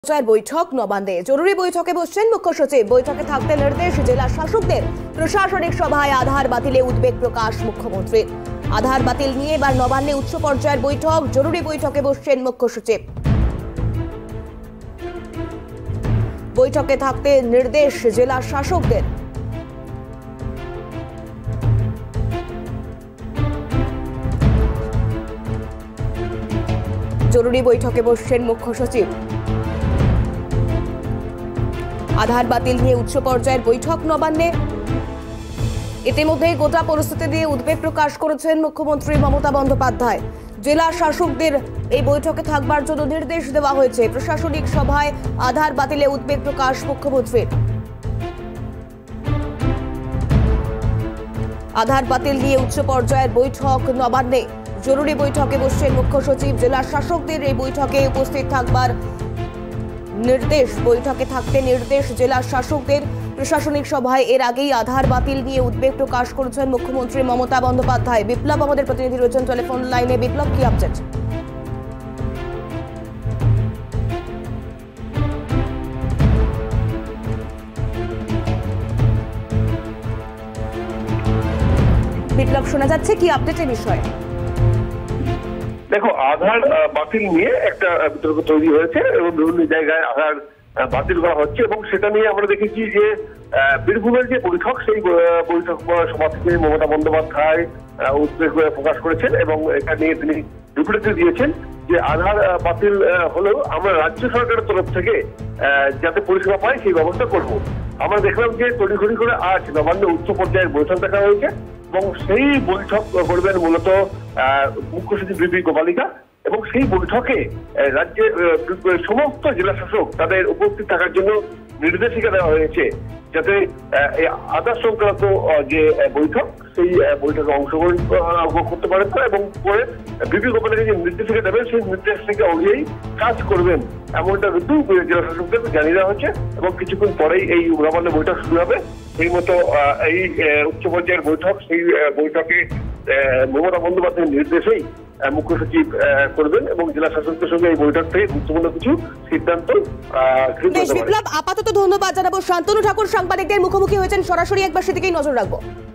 বৈঠক নবান্নে জরুরি বৈঠকে বসছেন মুখ্য সচিব। বৈঠকে থাকতে নির্দেশ জেলা শাসকদের। প্রশাসনিক সভায় আধার বাতিলে উদ্বেগ প্রকাশ মুখ্যমন্ত্রীর। আধার বাতিল নিয়ে এবার নবান্নে উচ্চ পর্যায়ের বৈঠক। জরুরি বৈঠকে বসছেন মুখ্য সচিব। বৈঠকে থাকতে নির্দেশ জেলা শাসকদের। জরুরি বৈঠকে বসছেন মুখ্য সচিব। আধার বাতিল নিয়ে উচ্চ পর্যায়ের বৈঠক নবান্নে। ইতিমধ্যে গোটা পরিস্থিতি নিয়ে উদ্বেগ প্রকাশ করেছেন মুখ্যমন্ত্রী মমতা বন্দ্যোপাধ্যায়। জেলা শাসকদের এই বৈঠকে থাকবার জন্য নির্দেশ দেওয়া হয়েছে। প্রশাসনিক সভায় আধার বাতিলে উদ্বেগ প্রকাশ মুখ্যমন্ত্রীর। আধার বাতিল নিয়ে উচ্চ পর্যায়ের বৈঠক নবান্নে। জরুরি বৈঠকে বসছেন মুখ্য সচিব। জেলা শাসকদের এই বৈঠকে উপস্থিত থাকবার নির্দেশ। বৈঠকে থাকতে নির্দেশ জেলা শাসকদের। প্রশাসনিক সভায় এর আগেই আধার বাতিল নিয়ে উদ্বেগ প্রকাশ করেছেন মুখ্যমন্ত্রী মমতা বন্দ্যোপাধ্যায়। বিপ্লব আমাদের প্রতিনিধি রয়েছেন টেলিফোন লাইনে। বিপ্লব, কি আপডেট? বিপ্লব, শোনা যাচ্ছে, কি আপডেট এই বিষয়ে? দেখো, আধার বাতিল নিয়ে একটা বিতর্ক তৈরি হয়েছে এবং বিভিন্ন জায়গায় আধার বাতিল করা হচ্ছে এবং সেটা নিয়ে আমরা দেখেছি যে বীরভূমের যে বৈঠক, সেই বৈঠক সভা থেকে মমতা বন্দ্যোপাধ্যায় উদ্বেগ প্রকাশ করেছেন এবং এটা নিয়ে তিনি বিবৃতি দিয়েছেন যে আধার বাতিল হলেও আমরা রাজ্য সরকারের তরফ থেকে যাতে পরিষেবা পাই সেই ব্যবস্থা করব। আমরা দেখলাম যে তড়িঘড়ি করে আজ নবান্নে উচ্চ পর্যায়ের বৈঠক দেখা হয়েছে এবং সেই বৈঠক করবেন মূলত মুখ্য সচিব বিপি গোপালিকা এবং সেই বৈঠকে রাজ্যের সমস্ত জেলা শাসক তাদের উপস্থিত থাকার জন্য নির্দেশিকা দেওয়া হয়েছে যাতে আধার সংক্রান্ত যে বৈঠক, সেই বৈঠকে অংশগ্রহণ করতে পারেন এবং পরে বিপি গোপালিকা যে নির্দেশিকা দেবেন সেই নির্দেশ থেকে অনুযায়ী কাজ করবেন এমনটা কিন্তু জেলা শাসকদের জানিয়ে দেওয়া হচ্ছে এবং কিছুক্ষণ পরেই এই নবান্নে বৈঠক শুরু হবে। এই মতো এই উচ্চ পর্যায়ের বৈঠক, সেই বৈঠকে মমতা বন্দ্যোপাধ্যায়ের নির্দেশেই মুখ্য সচিব করবেন এবং জেলা শাসকদের সঙ্গে এই বৈঠক থেকে গুরুত্বপূর্ণ কিছু সিদ্ধান্ত। বিপ্লব, আপাতত ধন্যবাদ জানাবো। শান্তনু ঠাকুর সাংবাদিকদের মুখোমুখি হয়েছেন সরাসরি, একবার সেদিকেই নজর রাখবো।